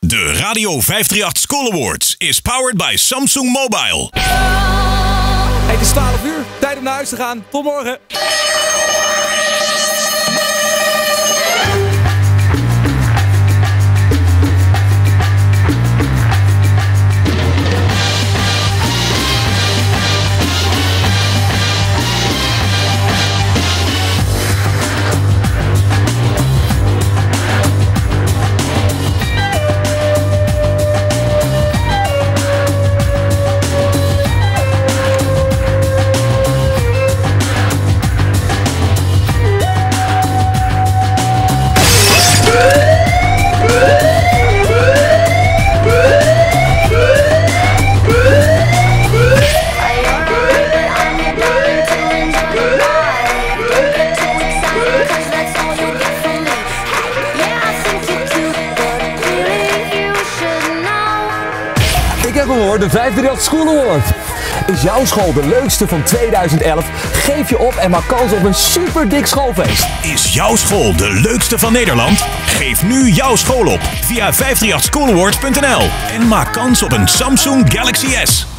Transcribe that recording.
De Radio 538 School Awards is powered by Samsung Mobile. Het is 12 uur, tijd om naar huis te gaan. Tot morgen. Ik heb gehoord, de 538 School Award. Is jouw school de leukste van 2011? Geef je op en maak kans op een super dik schoolfeest. Is jouw school de leukste van Nederland? Geef nu jouw school op via 538schoolawards.nl en maak kans op een Samsung Galaxy S.